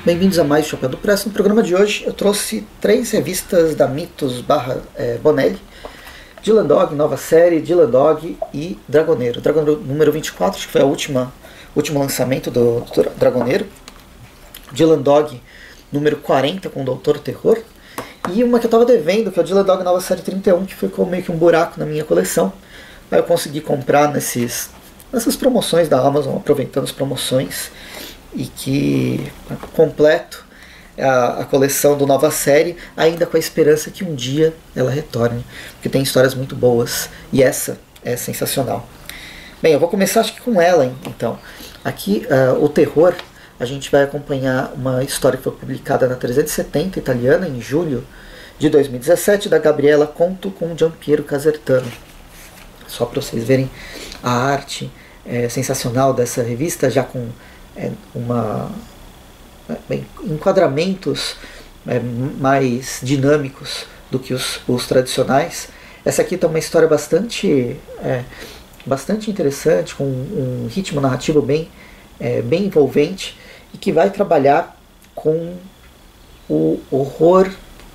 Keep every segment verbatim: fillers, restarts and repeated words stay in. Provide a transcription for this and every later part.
Bem-vindos a mais Chapéu do Press. No programa de hoje eu trouxe três revistas da Mitos barra é, Bonelli: Dylan Dog, nova série, Dylan Dog e Dragoneiro. Dragoneiro número vinte e quatro, acho que foi o último lançamento do, do Dragoneiro. Dylan Dog número quarenta, com o Doutor Terror. E uma que eu estava devendo, que é o Dylan Dog nova série trinta e um, que ficou meio que um buraco na minha coleção. Aí eu consegui comprar nesses, nessas promoções da Amazon, aproveitando as promoções. E que completo a, a coleção do nova série, ainda com a esperança que um dia ela retorne, porque tem histórias muito boas e essa é sensacional. Bem, eu vou começar acho que com ela então. Aqui uh, o terror, a gente vai acompanhar uma história que foi publicada na trezentos e setenta italiana em julho de dois mil e dezessete, da Gabriela Conto com Giampiero Casertano. Só para vocês verem a arte é, sensacional dessa revista, já com É uma, bem, enquadramentos é, mais dinâmicos do que os, os tradicionais. Essa aqui tem uma história bastante, é, bastante interessante, com um ritmo narrativo bem, é, bem envolvente, e que vai trabalhar com o horror,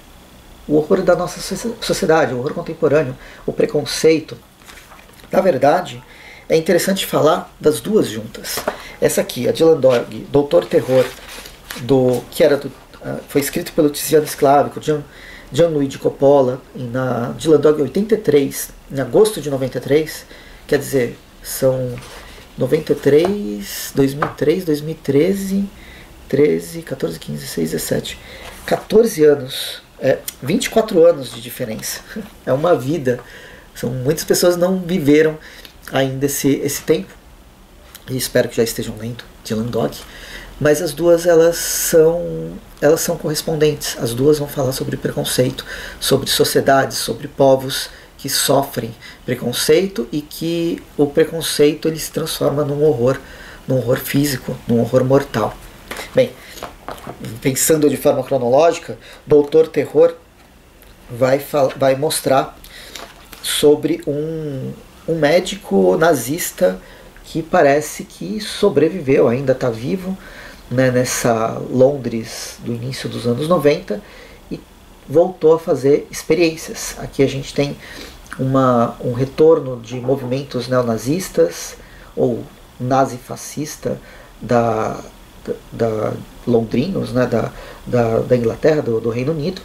o horror da nossa sociedade, o horror contemporâneo, o preconceito. Na verdade, é interessante falar das duas juntas. Essa aqui, a Dylan Dog, Doutor Terror, do, que era do, uh, foi escrito pelo Tiziano Sclavico, Gian, Gianluigi Coppola, e na Dylan Dog oitenta e três, em agosto de noventa e três, quer dizer, são noventa e três, dois mil e três, dois mil e treze, treze, quatorze, quinze, dezesseis, dezessete, quatorze anos, é, vinte e quatro anos de diferença. É uma vida. São, muitas pessoas não viveram ainda esse, esse tempo, e espero que já estejam lendo Dylan Dog, mas as duas elas são, elas são correspondentes. As duas vão falar sobre preconceito, sobre sociedades, sobre povos que sofrem preconceito e que o preconceito ele se transforma num horror, num horror físico, num horror mortal. Bem, pensando de forma cronológica, Doutor Terror vai, vai mostrar sobre um, um médico nazista que parece que sobreviveu, ainda está vivo, né, nessa Londres do início dos anos noventa, e voltou a fazer experiências. Aqui a gente tem uma, um retorno de movimentos neonazistas ou nazifascista da, da, da londrinos, né, da, da, da Inglaterra, do, do Reino Unido.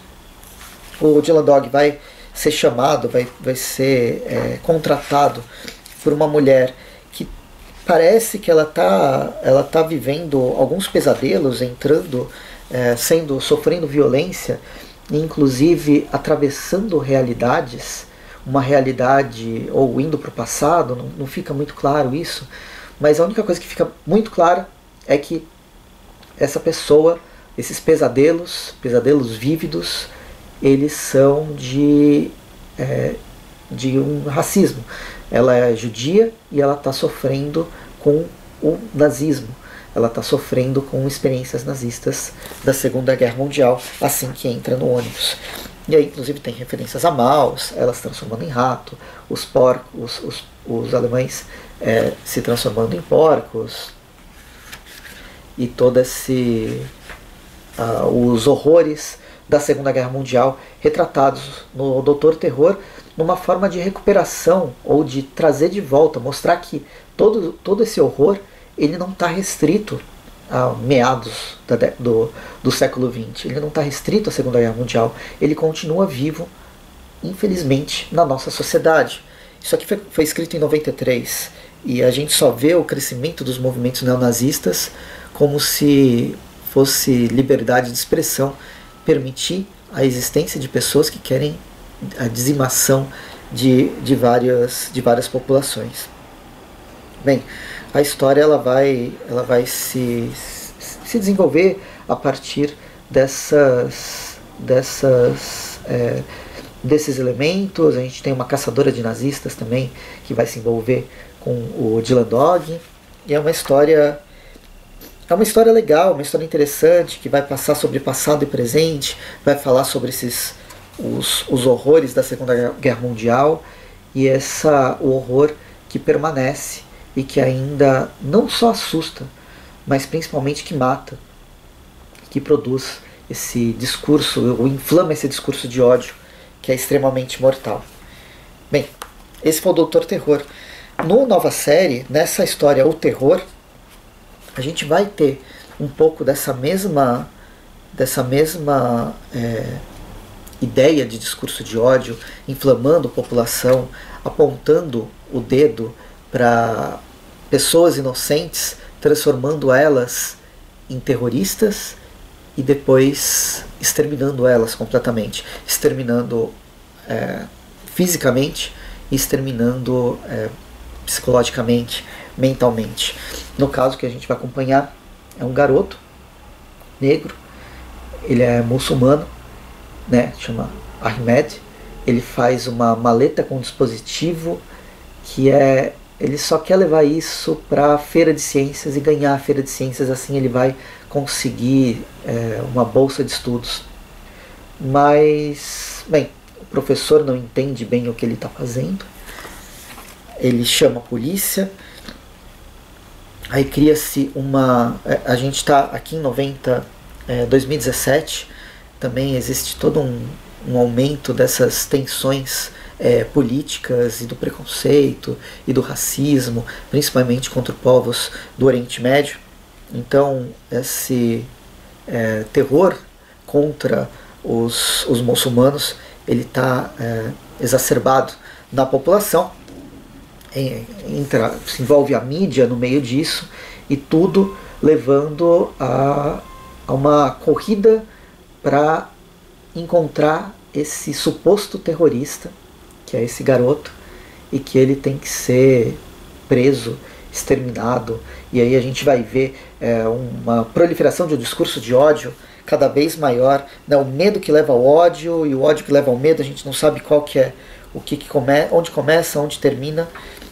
O Dylan Dog vai ser chamado, vai, vai ser é, contratado por uma mulher que parece que ela está ela tá vivendo alguns pesadelos, entrando, é, sendo, sofrendo violência, inclusive atravessando realidades, uma realidade, ou indo para o passado, não, não fica muito claro isso, mas a única coisa que fica muito clara é que essa pessoa, esses pesadelos, pesadelos vívidos, eles são de, é, de um racismo. Ela é judia e ela está sofrendo com o nazismo. Ela está sofrendo com experiências nazistas da Segunda Guerra Mundial, assim que entra no ônibus. E aí, inclusive, tem referências a Maus, ela se transformando em rato, os porcos, os, os alemães é, se transformando em porcos, e todo esse, uh, os horrores da Segunda Guerra Mundial retratados no Doutor Terror, numa forma de recuperação ou de trazer de volta, mostrar que todo, todo esse horror ele não está restrito a meados da, do, do século vinte, ele não está restrito à Segunda Guerra Mundial, ele continua vivo, infelizmente, na nossa sociedade. Isso aqui foi, foi escrito em noventa e três, e a gente só vê o crescimento dos movimentos neonazistas como se fosse liberdade de expressão, permitir a existência de pessoas que querem a dizimação de, de, várias, de várias populações. Bem, a história ela vai, ela vai se, se desenvolver a partir dessas, dessas, é, desses elementos. A gente tem uma caçadora de nazistas também que vai se envolver com o Dylan Dog, e é uma história É uma história legal, uma história interessante, que vai passar sobre passado e presente, vai falar sobre esses, os, os horrores da Segunda Guerra Mundial, e essa, o horror que permanece e que ainda não só assusta, mas principalmente que mata, que que produz esse discurso, ou inflama esse discurso de ódio, que é extremamente mortal. Bem, esse foi o Doutor Terror. No nova série, nessa história O Terror, a gente vai ter um pouco dessa mesma, dessa mesma é, ideia de discurso de ódio, inflamando a população, apontando o dedo para pessoas inocentes, transformando elas em terroristas e depois exterminando elas completamente, exterminando é, fisicamente e exterminando é, psicologicamente, mentalmente. No caso que a gente vai acompanhar é um garoto negro, ele é muçulmano, né, chama Ahmed. Ele faz uma maleta com um dispositivo que é, ele só quer levar isso para a feira de ciências e ganhar a feira de ciências, assim ele vai conseguir é, uma bolsa de estudos. Mas, bem, o professor não entende bem o que ele está fazendo, ele chama a polícia, aí cria-se uma... A gente está aqui em noventa, é, dois mil e dezessete, também existe todo um, um aumento dessas tensões é, políticas e do preconceito e do racismo, principalmente contra povos do Oriente Médio. Então esse é, terror contra os, os muçulmanos, ele está é, exacerbado na população. Entra, se envolve a mídia no meio disso, e tudo levando a, a uma corrida para encontrar esse suposto terrorista, que é esse garoto, e que ele tem que ser preso, exterminado. E aí a gente vai ver é, uma proliferação de um discurso de ódio cada vez maior, né? O medo que leva ao ódio e o ódio que leva ao medo, a gente não sabe qual que é, o que, que come, onde começa, onde termina.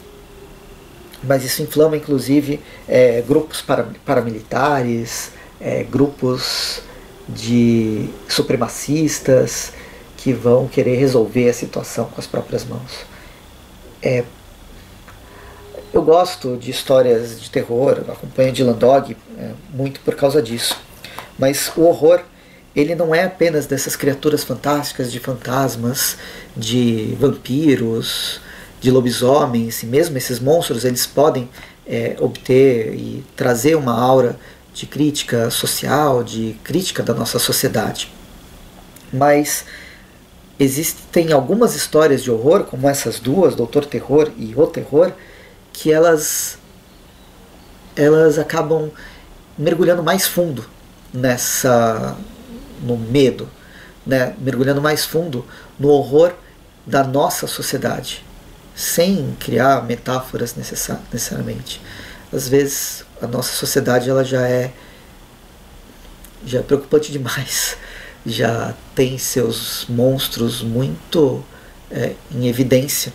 Mas isso inflama inclusive é, grupos para, paramilitares, é, grupos de supremacistas que vão querer resolver a situação com as próprias mãos. É, eu gosto de histórias de terror, eu acompanho Dylan Dog é, muito por causa disso. Mas o horror, ele não é apenas dessas criaturas fantásticas, de fantasmas, de vampiros, de lobisomens, e mesmo esses monstros eles podem é, obter e trazer uma aura de crítica social, de crítica da nossa sociedade. Mas existem algumas histórias de horror, como essas duas, Doutor Terror e O Terror, que elas, elas acabam mergulhando mais fundo nessa, no medo, né? Mergulhando mais fundo no horror da nossa sociedade, sem criar metáforas necessariamente. Às vezes a nossa sociedade ela já é já é preocupante demais, já tem seus monstros muito é, em evidência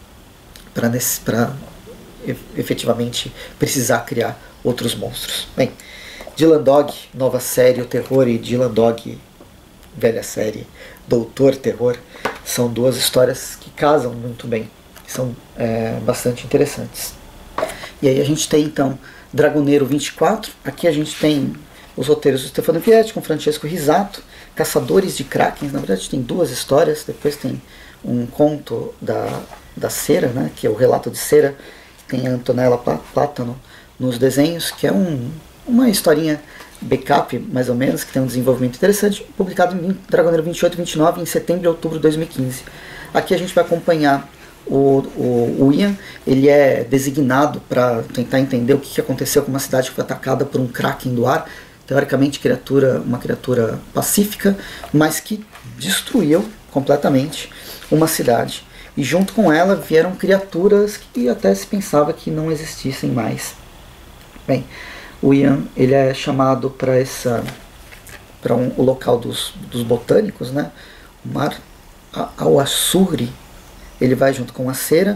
para efetivamente precisar criar outros monstros. Bem, Dylan Dog, nova série O Terror, e Dylan Dog, velha série Doutor Terror, são duas histórias que casam muito bem, são é, bastante interessantes. E aí a gente tem então Dragoneiro vinte e quatro, aqui a gente tem os roteiros do Stefano Vietti com Francesco Risato, Caçadores de Krakens, na verdade tem duas histórias, depois tem um conto da, da Cera, né, que é o relato de Cera, tem a Antonella Plátano nos desenhos, que é um, uma historinha backup, mais ou menos, que tem um desenvolvimento interessante, publicado em Dragoneiro vinte e oito e vinte e nove, em setembro e outubro de dois mil e quinze. Aqui a gente vai acompanhar o, o, o Ian, ele é designado para tentar entender o que aconteceu com uma cidade que foi atacada por um Kraken do ar, teoricamente criatura, uma criatura pacífica, mas que destruiu completamente uma cidade. E junto com ela vieram criaturas que até se pensava que não existissem mais. Bem, o Ian ele é chamado para essa para um, o local dos, dos botânicos, né? O mar ao Açuri. Ele vai junto com a Cera,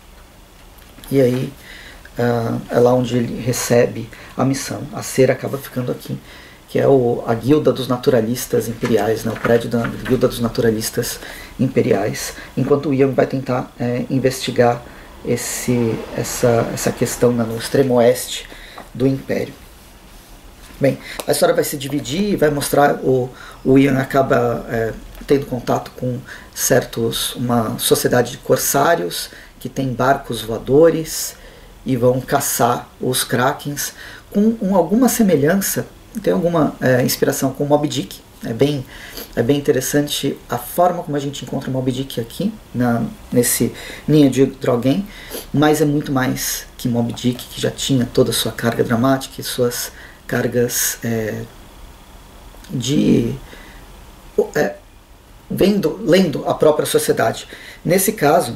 e aí uh, é lá onde ele recebe a missão. A Cera acaba ficando aqui, que é o, a Guilda dos Naturalistas Imperiais, né? O prédio da Guilda dos Naturalistas Imperiais, enquanto o Ian vai tentar é, investigar esse, essa, essa questão, né, no extremo oeste do Império. Bem, a história vai se dividir e vai mostrar o, o Ian acaba é, tendo contato com certos, uma sociedade de corsários que tem barcos voadores e vão caçar os Krakens com um, alguma semelhança, tem alguma é, inspiração com Moby Dick. É bem, é bem interessante a forma como a gente encontra Moby Dick aqui, na, nesse Ninha de Drogen, mas é muito mais que Moby Dick, que já tinha toda a sua carga dramática e suas cargas é, de... É, vendo, lendo a própria sociedade. Nesse caso,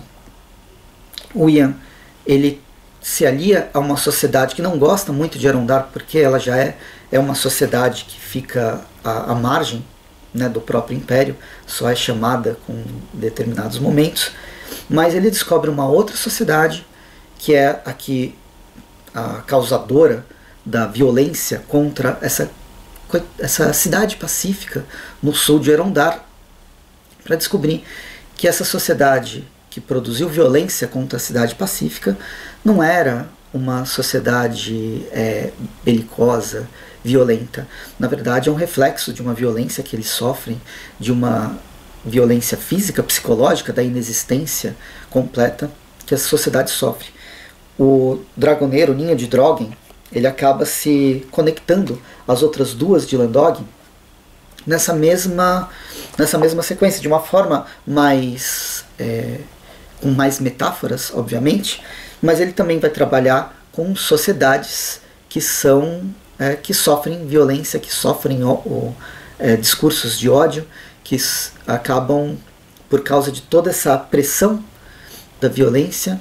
o Ian, ele se alia a uma sociedade que não gosta muito de Arondar, porque ela já é, é uma sociedade que fica à, à margem, né, do próprio império, só é chamada com determinados momentos, mas ele descobre uma outra sociedade, que é a, que, a causadora da violência contra essa, essa cidade pacífica no sul de Arondar, para descobrir que essa sociedade que produziu violência contra a cidade pacífica não era uma sociedade é, belicosa, violenta. Na verdade, é um reflexo de uma violência que eles sofrem, de uma violência física, psicológica, da inexistência completa que a sociedade sofre. O dragoneiro, Ninha de Drogen, ele acaba se conectando às outras duas de Landog nessa mesma, nessa mesma sequência, de uma forma mais... É, com mais metáforas, obviamente, mas ele também vai trabalhar com sociedades que são é, que sofrem violência, que sofrem o, o, é, discursos de ódio, que acabam, por causa de toda essa pressão da violência,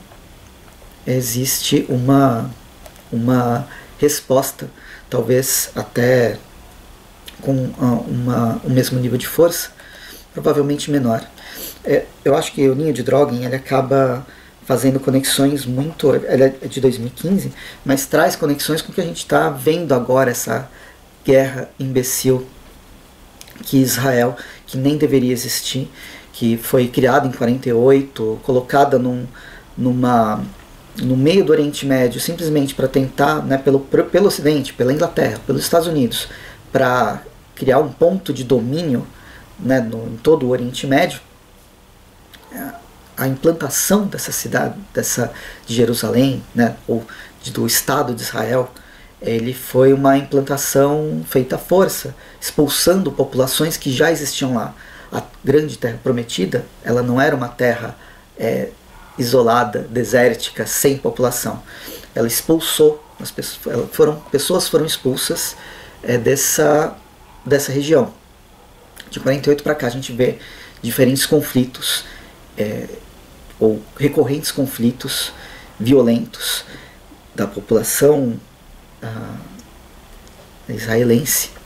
existe uma, uma resposta, talvez até com uma, o mesmo nível de força, provavelmente menor. É, eu acho que o Ninha de Drogen ele acaba fazendo conexões muito... Ele é de dois mil e quinze, mas traz conexões com o que a gente está vendo agora, essa guerra imbecil que Israel, que nem deveria existir, que foi criada em quarenta e oito, colocada num, numa, no meio do Oriente Médio, simplesmente para tentar, né, pelo, pelo Ocidente, pela Inglaterra, pelos Estados Unidos, para criar um ponto de domínio, né, no, em todo o Oriente Médio. A implantação dessa cidade, dessa de Jerusalém, né, ou de, do Estado de Israel, ele foi uma implantação feita à força, expulsando populações que já existiam lá. A grande terra prometida, ela não era uma terra é, isolada, desértica, sem população. Ela expulsou, as pessoas ela foram, pessoas foram expulsas é, dessa, dessa região. De quarenta e oito para cá a gente vê diferentes conflitos, É, ou recorrentes conflitos violentos da população ah, israelense,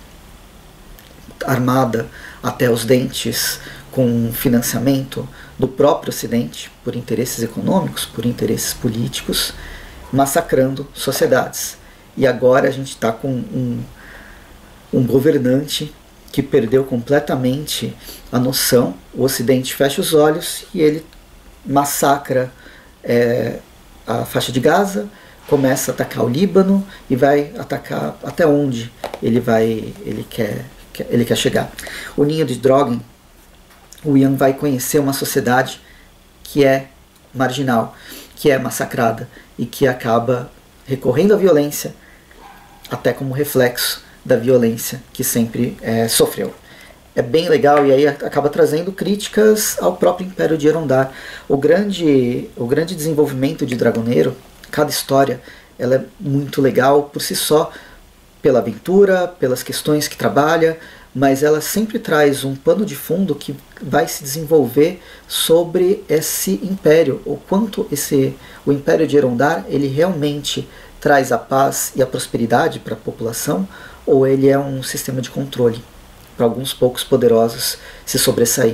armada até os dentes, com financiamento do próprio Ocidente, por interesses econômicos, por interesses políticos, massacrando sociedades. E agora a gente está com um, um governante que perdeu completamente a noção. O Ocidente fecha os olhos e ele massacra é, a faixa de Gaza, começa a atacar o Líbano e vai atacar até onde ele vai, ele quer, ele quer chegar. O Ninha de Drogen, o Ian vai conhecer uma sociedade que é marginal, que é massacrada e que acaba recorrendo à violência até como reflexo da violência que sempre é, sofreu. É bem legal e aí acaba trazendo críticas ao próprio Império de Arondar. O grande, o grande desenvolvimento de Dragoneiro, cada história, ela é muito legal por si só, pela aventura, pelas questões que trabalha, mas ela sempre traz um pano de fundo que vai se desenvolver sobre esse império, o quanto esse, o Império de Arondar ele realmente traz a paz e a prosperidade para a população, ou ele é um sistema de controle para alguns poucos poderosos se sobressair.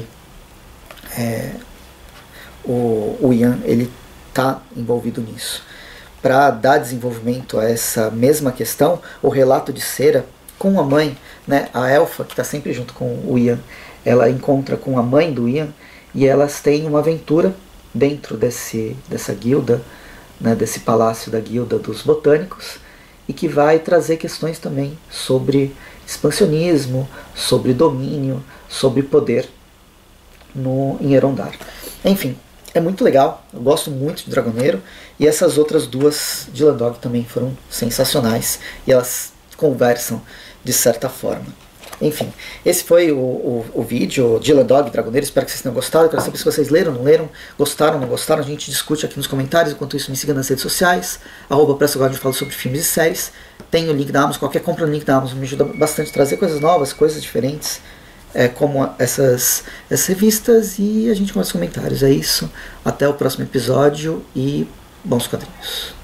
É, o, o Ian ele está envolvido nisso. Para dar desenvolvimento a essa mesma questão, o relato de Cera com a mãe, né, a Elfa, que está sempre junto com o Ian, ela encontra com a mãe do Ian e elas têm uma aventura dentro desse, dessa guilda, né, desse palácio da guilda dos botânicos, e que vai trazer questões também sobre expansionismo, sobre domínio, sobre poder no, em Erondar. Enfim, é muito legal, eu gosto muito de Dragoneiro, e essas outras duas de Landog também foram sensacionais, e elas conversam de certa forma. Enfim, esse foi o, o, o vídeo de Landog e Dragoneiro, espero que vocês tenham gostado, eu quero saber se vocês leram, não leram, gostaram, não gostaram, a gente discute aqui nos comentários, enquanto isso me siga nas redes sociais, arroba PressoGod, onde eu falo sobre filmes e séries, tem o link da Amazon, qualquer compra no link da Amazon me ajuda bastante a trazer coisas novas, coisas diferentes, é, como essas, essas revistas, e a gente começa os comentários, é isso, até o próximo episódio e bons quadrinhos.